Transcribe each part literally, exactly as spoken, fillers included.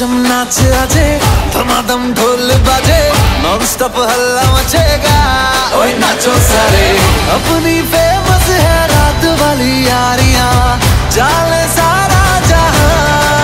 चम नाच आजे, धमाधम ढोल बाजे, नॉन स्टॉप हल्ला मचेगा। ओए नाचो सारे, अपनी फेमस है रात वाली यारियां, जाले सारा जहां।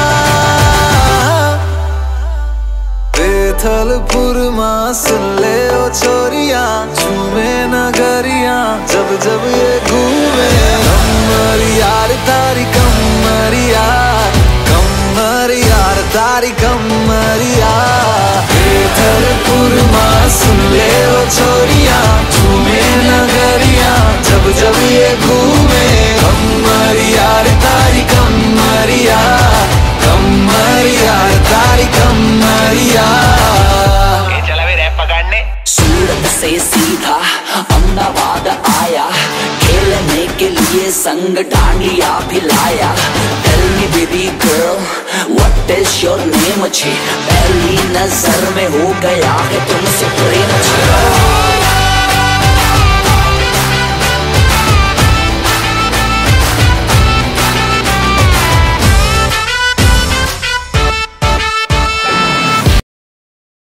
बेथलपुर मां सुन ले ओ छोरियां, झूमे नगरियां जब जब ये घूमे। कमरिया तारी कमरिया, कमरिया तारी कमरिया। बेथलपुर मां सुन ले ओ छोरियां, झूमे नगरियां जब जब ये घूमे। कमरिया तारी कमरिया, कमरिया तारी कमरिया। चला भी रैप पकड़ने। सूरत से सीधा अहमदाबाद आया, खेलने के लिए संग डांडिया भी लाया। Tell me baby girl, what is your name? अच्छी पहली नजर में हो गया है तुमसे प्रेम।